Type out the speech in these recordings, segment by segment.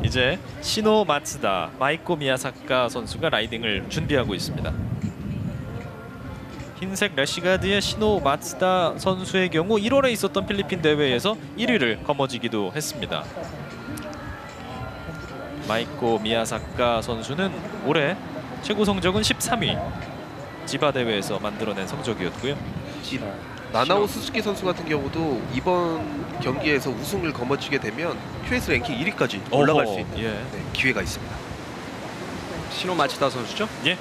이제 시노 마츠다, 마이코 미야사카 선수가 라이딩을 준비하고 있습니다. 흰색 래시가드의 시노 마츠다 선수의 경우 1월에 있었던 필리핀 대회에서 1위를 거머쥐기도 했습니다. 마이코 미야사카 선수는 올해 최고 성적은 13위, 지바 대회에서 만들어낸 성적이었고요. 나나오 스즈키 선수 같은 경우도 이번 경기에서 우승을 거머쥐게 되면 QS 랭킹 1위까지 올라갈 수 있는 예. 기회가 있습니다. 시노 마츠다 선수죠? 예.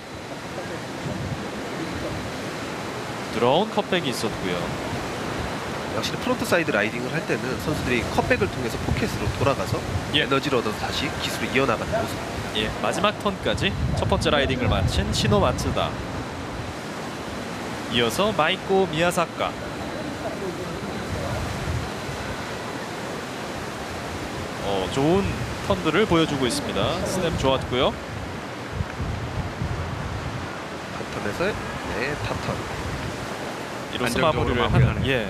들어온 컵백이 있었고요. 역시 프론트 사이드 라이딩을 할 때는 선수들이 컵백을 통해서 포켓으로 돌아가서 예. 에너지를 얻어서 다시 기술을 이어나가는 모습입니다. 예, 마지막 턴까지 첫 번째 라이딩을 마친 시노 마츠다. 이어서 마이코 미야사카. 좋은 턴들을 보여주고 있습니다. 스냅 좋았고요. 탑턴에서 탑턴. 이로써 안정적으로 마무리를 하는. 마무리하네요. 예.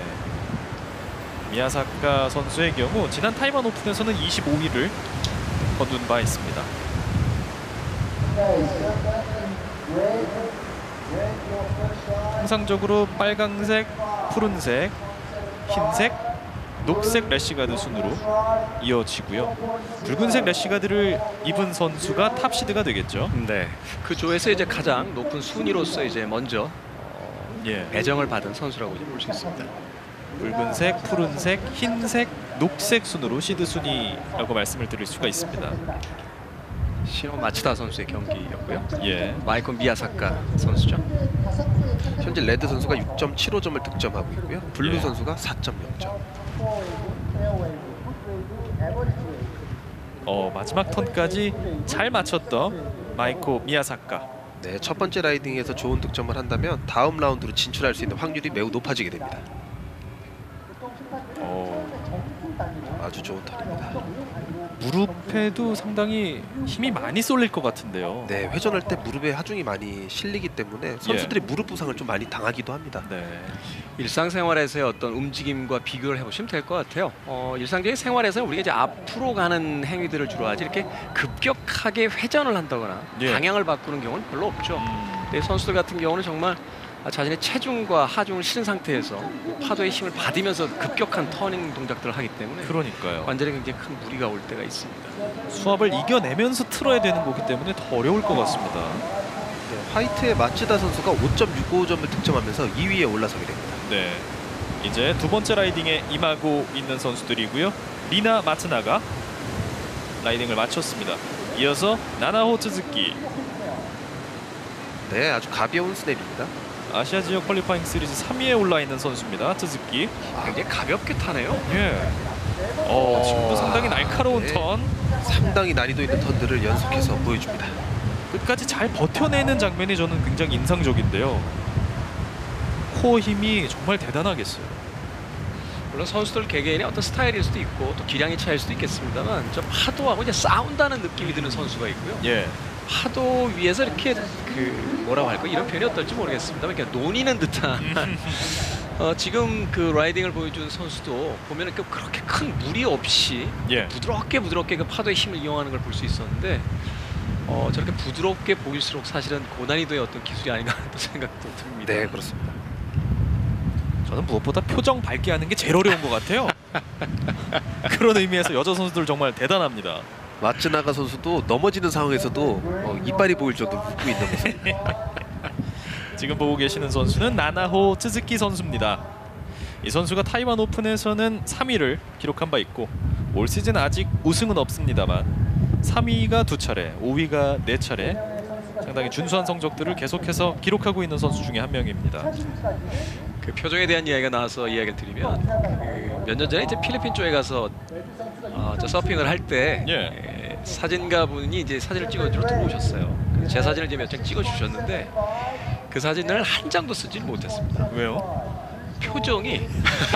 미야사카 선수의 경우 지난 타이완 오픈에서는 25위를 거둔 바 있습니다. 통상적으로 빨강색, 푸른색, 흰색, 녹색 래시가드 순으로 이어지고요. 붉은색 래시가드를 입은 선수가 탑시드가 되겠죠. 네. 그 조에서 이제 가장 높은 순위로서 이제 먼저 예. 배정을 받은 선수라고 볼 수 있습니다. 붉은색, 푸른색, 흰색, 녹색 순으로 시드 순위라고 말씀을 드릴 수가 있습니다. 시노 마츠다 선수의 경기였고요. 예. 마이코 미야사카 선수죠. 현재 레드 선수가 6.75점을 득점하고 있고요. 블루 예. 선수가 4.0점. 마지막 턴까지 잘 맞췄던 마이코 미야사카. 네, 첫 번째 라이딩에서 좋은 득점을 한다면 다음 라운드로 진출할 수 있는 확률이 매우 높아지게 됩니다. 아주 좋은 턴입니다. 무릎에도 상당히 힘이 많이 쏠릴 것 같은데요. 네, 회전할 때 무릎에 하중이 많이 실리기 때문에 선수들이 무릎 부상을 좀 많이 당하기도 합니다. 네. 일상생활에서의 어떤 움직임과 비교를 해보시면 될 것 같아요. 일상적인 생활에서 우리가 이제 앞으로 가는 행위들을 주로 하지 이렇게 급격하게 회전을 한다거나 예. 방향을 바꾸는 경우는 별로 없죠. 근데 선수들 같은 경우는 정말 자신의 체중과 하중을 실은 상태에서 파도의 힘을 받으면서 급격한 터닝 동작들을 하기 때문에 그러니까요. 관절에 굉장히 큰 무리가 올 때가 있습니다. 수압을 이겨내면서 틀어야 되는 거기 때문에 더 어려울 것 같습니다. 네, 화이트의 마츠다 선수가 5.65점을 득점하면서 2위에 올라서게 됩니다. 네. 이제 두 번째 라이딩에 임하고 있는 선수들이고요. 리나 마츠나가 라이딩을 마쳤습니다. 이어서 나나호 츠즈키. 네, 아주 가벼운 스냅입니다. 아시아 지역 퀄리파잉 시리즈 3위에 올라 있는 선수입니다. 츠즈키. 굉장히 가볍게 타네요. 예. 지금도 상당히 날카로운 네. 턴. 상당히 난이도 있는 턴들을 연속해서 보여줍니다. 끝까지 잘 버텨내는 장면이 저는 굉장히 인상적인데요. 코어 힘이 정말 대단하겠어요. 물론 선수들 개개인의 어떤 스타일일 수도 있고 또 기량이 차일 수도 있겠습니다만 저 파도하고 이제 싸운다는 느낌이 드는 선수가 있고요. 예. 파도 위에서 이렇게 뭐라고 할까 이런 표현이 어떨지 모르겠습니다만 그러니까 논이는 듯한 지금 그 라이딩을 보여준 선수도 보면 그렇게 큰 무리 없이 예. 부드럽게 그 파도의 힘을 이용하는 걸 볼 수 있었는데 저렇게 부드럽게 보일수록 사실은 고난이도의 어떤 기술이 아닌가 하는 생각도 듭니다. 네, 그렇습니다. 저는 무엇보다 표정 밝게 하는 게 제일 어려운 것 같아요. 그런 의미에서 여자 선수들 정말 대단합니다. 마츠나가 선수도 넘어지는 상황에서도 이빨이 보일 정도로 웃고 있는 모습. 지금 보고 계시는 선수는 나나호 츠즈키 선수입니다. 이 선수가 타이완 오픈에서는 3위를 기록한 바 있고 올 시즌 아직 우승은 없습니다만 3위가 2차례, 5위가 4차례 상당히 준수한 성적들을 계속해서 기록하고 있는 선수 중에 한 명입니다. 그 표정에 대한 이야기가 나와서 이야기를 드리면 몇 년 전에 이제 필리핀 쪽에 가서 저 서핑을 할 때 예. 사진가 분이 이제 사진을 찍어주러 들어오셨어요. 그래서 제 사진을 이제 몇 장 찍어주셨는데 그 사진을 한 장도 쓰지 못했습니다. 왜요? 표정이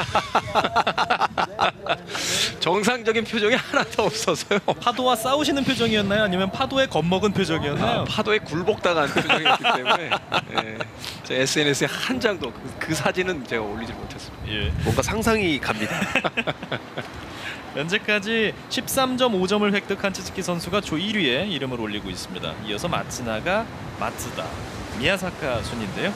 정상적인 표정이 하나도 없어서요. 파도와 싸우시는 표정이었나요? 아니면 파도에 겁먹은 표정이었나요? 파도에 굴복당한 표정이었기 때문에 제 SNS에 한 장도 그 사진은 제가 올리지 못했습니다. 예. 뭔가 상상이 갑니다. 현재까지 13.5점을 획득한 츠츠키 선수가 조 1위에 이름을 올리고 있습니다. 이어서 마츠나가, 마츠다, 미야사카 순인데요.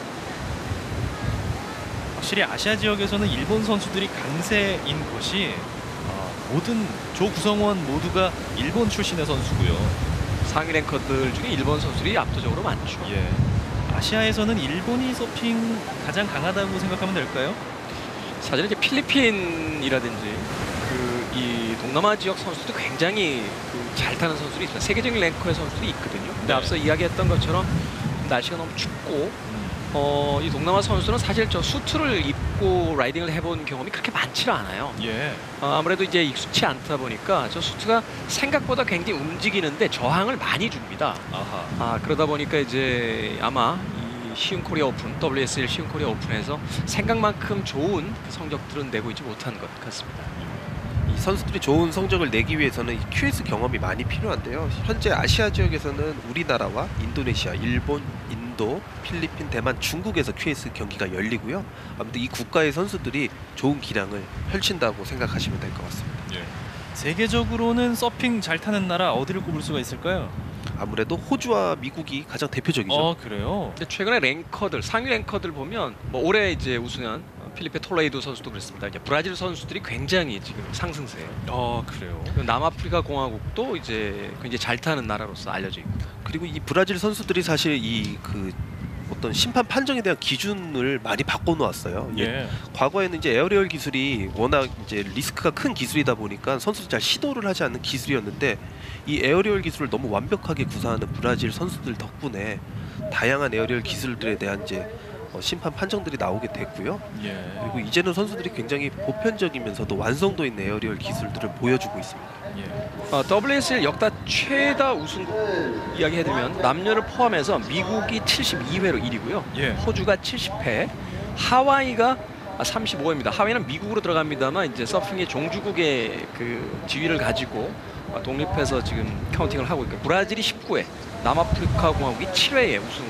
확실히 아시아 지역에서는 일본 선수들이 강세인 것이 모든 조 구성원 모두가 일본 출신의 선수고요. 상위 랭커들 중에 일본 선수들이 압도적으로 많죠. 예. 아시아에서는 일본이 서핑 가장 강하다고 생각하면 될까요? 사실 이제 필리핀이라든지 이 동남아 지역 선수도 굉장히 잘 타는 선수들이 있어요. 세계적인 랭커의 선수들이 있거든요. 근데 네. 앞서 이야기했던 것처럼 날씨가 너무 춥고 이 동남아 선수는 사실 저 수트를 입고 라이딩을 해본 경험이 그렇게 많지는 않아요. 예. 아무래도 이제 익숙치 않다 보니까 저 수트가 생각보다 굉장히 움직이는데 저항을 많이 줍니다. 아하. 그러다 보니까 이제 아마 이 시흥 코리아 오픈, WSL 시흥 코리아 오픈에서 생각만큼 좋은 그 성적들은 내고 있지 못한 것 같습니다. 이 선수들이 좋은 성적을 내기 위해서는 이 QS 경험이 많이 필요한데요. 현재 아시아 지역에서는 우리나라와 인도네시아, 일본, 인도, 필리핀, 대만, 중국에서 QS 경기가 열리고요. 아무튼 이 국가의 선수들이 좋은 기량을 펼친다고 생각하시면 될 것 같습니다. 예. 세계적으로는 서핑 잘 타는 나라 어디를 꼽을 수가 있을까요? 아무래도 호주와 미국이 가장 대표적이죠. 그래요. 근데 최근에 랭커들, 상위 랭커들 보면 뭐 올해 이제 우승한 필리페 톨레이도 선수도 그렇습니다. 이제 브라질 선수들이 굉장히 지금 상승세예요. 그래요. 남아프리카 공화국도 이제 굉장히 잘 타는 나라로서 알려져 있고. 그리고 이 브라질 선수들이 사실 이 어떤 심판 판정에 대한 기준을 많이 바꿔놓았어요. 예. 과거에는 이제 에어리얼 기술이 워낙 이제 리스크가 큰 기술이다 보니까 선수들이 잘 시도를 하지 않는 기술이었는데 이 에어리얼 기술을 너무 완벽하게 구사하는 브라질 선수들 덕분에 다양한 에어리얼 기술들에 대한 이제 심판 판정들이 나오게 됐고요. 예. 그리고 이제는 선수들이 굉장히 보편적이면서도 완성도 있는 에어리얼 기술들을 보여주고 있습니다. 예. WSL 역대 최다 우승국 이야기해드리면 남녀를 포함해서 미국이 72회로 1위고요. 예. 호주가 70회, 하와이가 35회입니다. 하와이는 미국으로 들어갑니다만 이제 서핑의 종주국의 그 지위를 가지고 독립해서 지금 카운팅을 하고 있고, 브라질이 19회, 남아프리카 공화국이 7회의 우승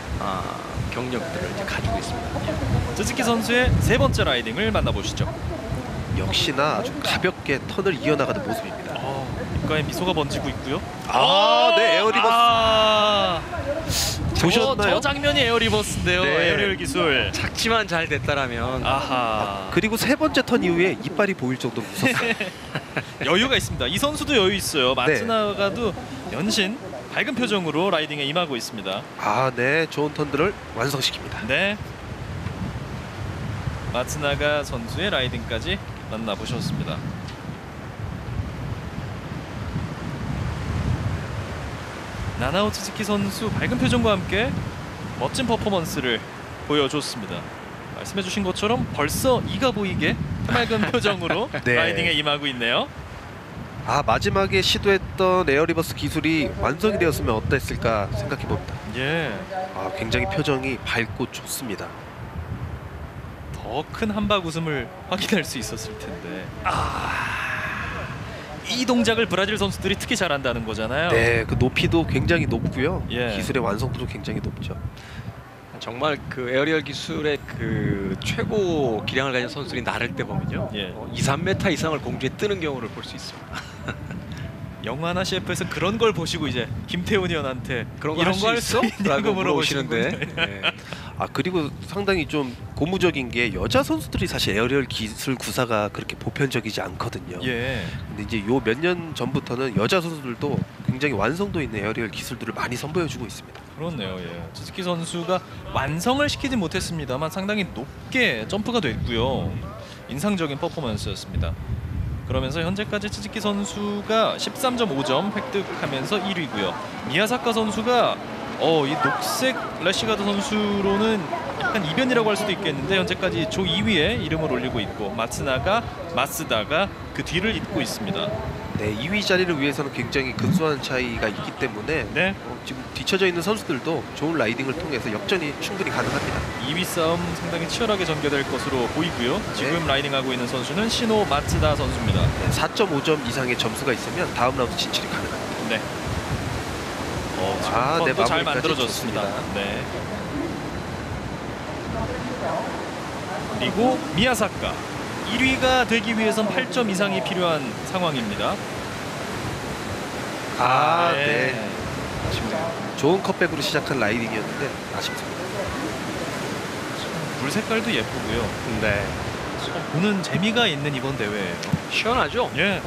경력들을 이제 가지고 있습니다. 츠츠키 선수의 세 번째 라이딩을 만나보시죠. 역시나 아주 가볍게 턴을 이어나가는 모습입니다. 입가에 미소가 번지고 있고요. 네, 에어리버스. 보셨나요? 저 장면이 에어리버스인데요. 네. 에어리얼 기술. 작지만 잘 됐다라면 아하. 그리고 세 번째 턴 이후에 이빨이 보일 정도로 무섭어요. 여유가 있습니다. 이 선수도 여유 있어요. 마츠나가도 연신 밝은 표정으로 라이딩에 임하고 있습니다. 네, 좋은 턴들을 완성시킵니다. 네. 마츠나가 선수의 라이딩까지 만나보셨습니다. 나나오 츠츠키 선수 밝은 표정과 함께 멋진 퍼포먼스를 보여줬습니다. 말씀해주신 것처럼 벌써 이가 보이게 해맑은 표정으로 네. 라이딩에 임하고 있네요. 마지막에 시도했던 에어리버스 기술이 완성이 되었으면 어땠을까 생각해봅니다. 예. 굉장히 표정이 밝고 좋습니다. 더 큰 한박 웃음을 확인할 수 있었을 텐데. 이 동작을 브라질 선수들이 특히 잘한다는 거잖아요. 네, 그 높이도 굉장히 높고요. 예. 기술의 완성도도 굉장히 높죠. 정말 그 에어리얼 기술의 그 최고 기량을 가진 선수들이 나를 때 보면요, 2, 3m 이상을 공중에 뜨는 경우를 볼 수 있습니다. 영화나 CF에서 그런 걸 보시고 이제 김태훈 의원한테 그런 거 이런 할 수 거 할 있어? 수 있냐고 라고 물어보시는데. 물어보시는데 그리고 상당히 좀 고무적인 게 여자 선수들이 사실 에어리얼 기술 구사가 그렇게 보편적이지 않거든요. 예. 근데 이제 요 몇 년 전부터는 여자 선수들도 굉장히 완성도 있는 에어리얼 기술들을 많이 선보여주고 있습니다. 그렇네요. 예. 츠츠키 선수가 완성을 시키진 못했습니다만 상당히 높게 점프가 됐고요. 인상적인 퍼포먼스였습니다. 그러면서 현재까지 츠츠키 선수가 13.5점 획득하면서 1위고요. 미야사카 선수가 이 녹색 래시가드 선수로는 약간 이변이라고 할 수도 있겠는데 현재까지 조 2위에 이름을 올리고 있고 마츠나가, 마쓰다가 그 뒤를 잇고 있습니다. 네, 2위 자리를 위해서는 굉장히 근소한 차이가 있기 때문에 네. 지금 뒤쳐져 있는 선수들도 좋은 라이딩을 통해서 역전이 충분히 가능합니다. 2위 싸움 상당히 치열하게 전개될 것으로 보이고요. 지금 라이딩하고 있는 선수는 시노 마츠다 선수입니다. 네, 4.5점 이상의 점수가 있으면 다음 라운드 진출이 가능합니다. 네. 지금 네, 턴도 잘 마무리까지 만들어졌습니다. 좋습니다. 네. 그리고 미야사카 1위가 되기 위해선 8점 이상이 필요한 상황입니다. 네. 아쉽네요. 좋은 컵백으로 시작한 라이딩이었는데 아쉽습니다. 물 색깔도 예쁘고요. 네. 보는 재미가 있는 이번 대회예요. 시원하죠? 예.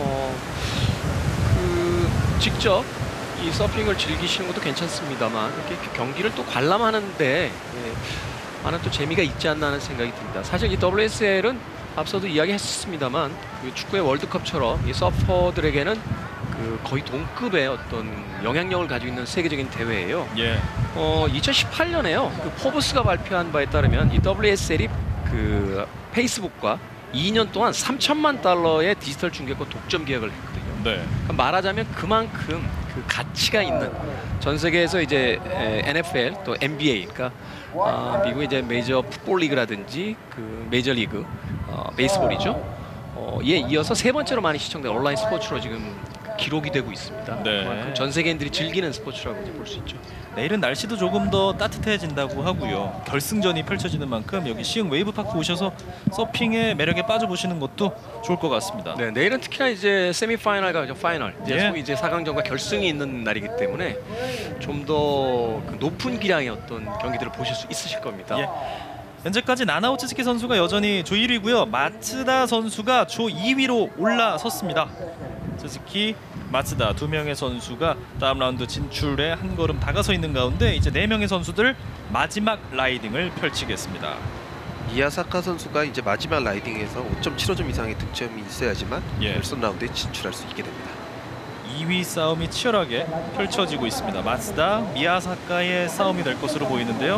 직접 이 서핑을 즐기시는 것도 괜찮습니다만 이렇게 경기를 또 관람하는데 많은 또 재미가 있지 않나 하는 생각이 듭니다. 사실 이 WSL은 앞서도 이야기했었습니다만 그 축구의 월드컵처럼 이 서퍼들에게는 거의 동급의 어떤 영향력을 가지고 있는 세계적인 대회예요. 예. 2018년에요. 그 포브스가 발표한 바에 따르면 이 WSL이 그 페이스북과 2년 동안 3천만 달러의 디지털 중계권 독점 계약을 했거든요. 네. 그러니까 말하자면 그만큼 그 가치가 있는 전 세계에서 이제 NFL 또 NBA, 그러니까 미국 이제 메이저 풋볼 리그라든지 그 메이저 리그 베이스볼이죠. 예, 이어서 세 번째로 많이 시청된 온라인 스포츠로 지금 기록이 되고 있습니다. 네. 그만큼 전 세계인들이 즐기는 스포츠라고 이제 볼 수 있죠. 내일은 날씨도 조금 더 따뜻해진다고 하고요. 결승전이 펼쳐지는 만큼 여기 시흥 웨이브파크 오셔서 서핑의 매력에 빠져보시는 것도 좋을 것 같습니다. 네, 내일은 특히나 이제 세미파이널과 파이널, 이제 예. 소위 이제 4강전과 결승이 있는 날이기 때문에 좀 더 높은 기량의 어떤 경기들을 보실 수 있으실 겁니다. 예. 현재까지 나나오 츠즈키 선수가 여전히 조 1위고요. 마츠다 선수가 조 2위로 올라섰습니다. 츠즈키, 마츠다 두 명의 선수가 다음 라운드 진출에 한 걸음 다가서 있는 가운데 이제 네 명의 선수들 마지막 라이딩을 펼치겠습니다. 미야사카 선수가 이제 마지막 라이딩에서 5.75점 이상의 득점이 있어야지만 예. 결선 라운드에 진출할 수 있게 됩니다. 2위 싸움이 치열하게 펼쳐지고 있습니다. 마츠다, 미야사카의 싸움이 될 것으로 보이는데요.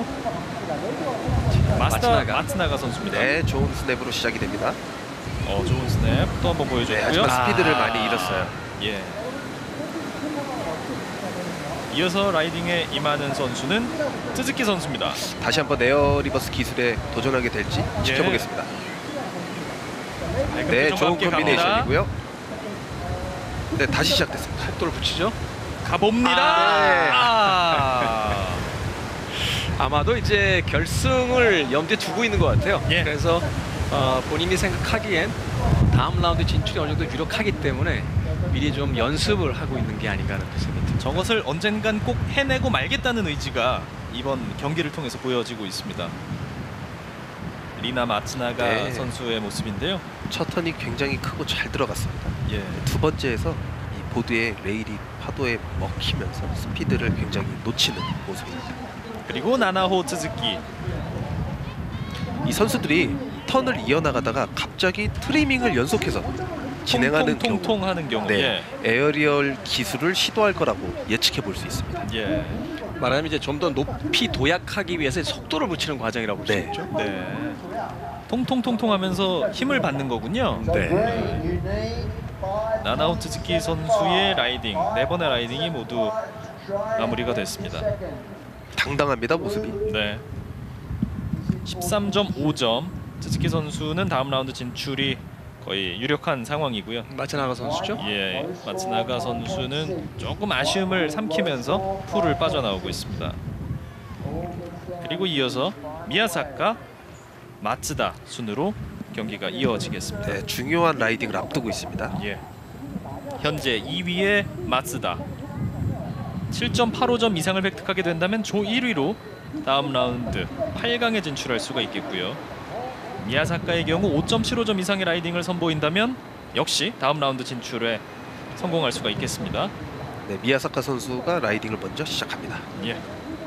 마츠나가 선수입니다. 네, 좋은 스냅으로 시작이 됩니다. 좋은 스냅 또 한번 네, 보여줬고요. 하지만 스피드를 많이 잃었어요. 예. 이어서 라이딩에 임하는 선수는 츠즈키 선수입니다. 다시 한번 에어 리버스 기술에 도전하게 될지 지켜보겠습니다. 네, 좋은 콤비네이션이고요. 네, 다시 시작됐습니다. 속도를 붙이죠. 가봅니다. 아마도 이제 결승을 염두에 두고 있는 것 같아요. 예. 그래서 본인이 생각하기엔 다음 라운드 진출이 어느 정도 유력하기 때문에 미리 좀 연습을 하고 있는 게 아닌가 하는 생각이 듭니다. 저것을 언젠간 꼭 해내고 말겠다는 의지가 이번 경기를 통해서 보여지고 있습니다. 리나 마츠나가 네. 선수의 모습인데요. 첫 턴이 굉장히 크고 잘 들어갔습니다. 예. 두 번째에서 이 보드의 레일이 파도에 먹히면서 스피드를 굉장히 놓치는 모습입니다. 그리고 나나호 츠즈키. 이 선수들이 턴을 이어나가다가 갑자기 트리밍을 연속해서 진행하는 경우, 통통 하는 경우. 네, 에어리얼 기술을 시도할 거라고 예측해 볼 수 있습니다. 예. 말하자면 이제 좀 더 높이 도약하기 위해서 속도를 붙이는 과정이라고 볼 수 네. 있죠. 네. 통통통통 하면서 힘을 받는 거군요. 네. 나나오 츠즈키 선수의 라이딩, 네 번의 라이딩이 모두 마무리가 됐습니다. 당당합니다, 모습이. 네. 13.5점. 츠즈키 선수는 다음 라운드 진출이 거의 유력한 상황이고요. 마츠나가 선수죠. 예, 마츠나가 선수는 조금 아쉬움을 삼키면서 풀을 빠져나오고 있습니다. 그리고 이어서 미야사카, 마츠다 순으로 경기가 이어지겠습니다. 네, 중요한 라이딩을 앞두고 있습니다. 예. 현재 2위의 마츠다. 7.85점 이상을 획득하게 된다면 조 1위로 다음 라운드 8강에 진출할 수가 있겠고요. 미야사카의 경우 5.75점 이상의 라이딩을 선보인다면 역시 다음 라운드 진출에 성공할 수가 있겠습니다. 네, 미야사카 선수가 라이딩을 먼저 시작합니다. 예.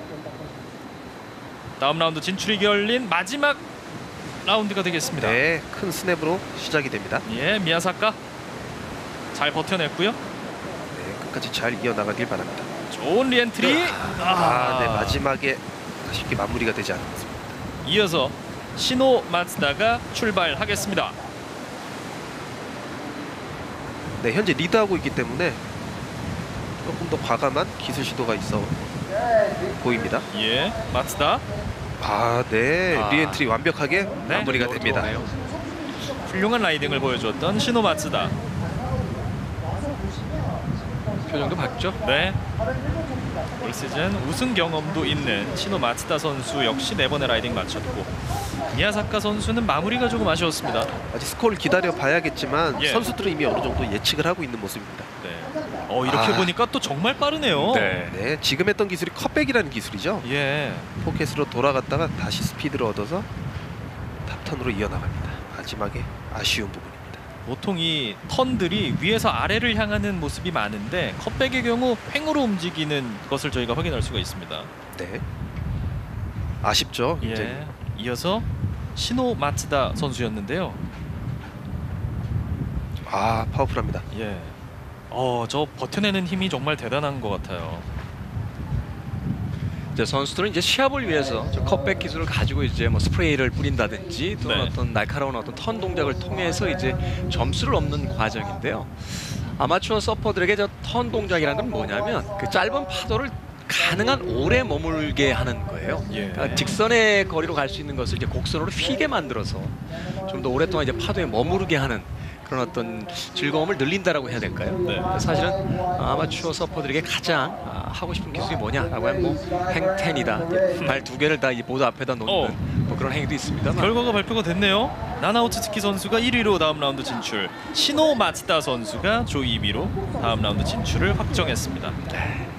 다음 라운드 진출이 열린 마지막 라운드가 되겠습니다. 네, 큰 스냅으로 시작이 됩니다. 예, 미야사카 잘 버텨냈고요. 네, 끝까지 잘 이어나가길 바랍니다. 좋은 리엔트리. 네, 마지막에 쉽게 마무리가 되지 않았습니다. 이어서 시노 마츠다가 출발하겠습니다. 네, 현재 리드하고 있기 때문에 조금 더 과감한 기술 시도가 있어 보입니다. 예, 마츠다 네, 리엔트리 완벽하게 네, 마무리가 됩니다. 들어오네요. 훌륭한 라이딩을 보여줬던 시노 마츠다. 표정도 봤죠. 네. 올 시즌 우승 경험도 있는 시노 마츠다 선수 역시 4번의 라이딩 마쳤고 미야사카 선수는 마무리가 조금 아쉬웠습니다. 아직 스코어를 기다려 봐야겠지만 예. 선수들은 이미 어느 정도 예측을 하고 있는 모습입니다. 네. 이렇게 보니까 또 정말 빠르네요. 네, 지금 했던 기술이 컷백이라는 기술이죠. 예. 포켓으로 돌아갔다가 다시 스피드를 얻어서 탑턴으로 이어나갑니다. 마지막에 아쉬운 부분입니다. 보통 이 턴들이 위에서 아래를 향하는 모습이 많은데 컷백의 경우 횡으로 움직이는 것을 저희가 확인할 수가 있습니다. 네, 아쉽죠. 굉장히. 예. 이어서 시노 마츠다 선수였는데요. 아, 파워풀합니다. 예. 저 버텨내는 힘이 정말 대단한 것 같아요. 이제 선수들은 이제 시합을 위해서 저 컷백 기술을 가지고 이제 뭐 스프레이를 뿌린다든지 또는 네. 어떤 날카로운 어떤 턴 동작을 통해서 이제 점수를 얻는 과정인데요. 아마추어 서퍼들에게 저 턴 동작이라는 건 뭐냐면 그 짧은 파도를 가능한 오래 머물게 하는 거예요. 예. 그러니까 직선의 거리로 갈 수 있는 것을 이제 곡선으로 휘게 만들어서 좀 더 오랫동안 이제 파도에 머무르게 하는 그런 어떤 즐거움을 늘린다라고 해야 될까요? 네. 사실은 아마추어 서퍼들에게 가장 하고 싶은 기술이 뭐냐라고 하면 뭐 행텐이다, 발 2개를 다 이 보드 앞에다 놓는 뭐 그런 행위도 있습니다만 결과가 발표가 됐네요. 나나오 츠츠키 선수가 1위로 다음 라운드 진출, 시노 마츠다 선수가 조 2위로 다음 라운드 진출을 확정했습니다.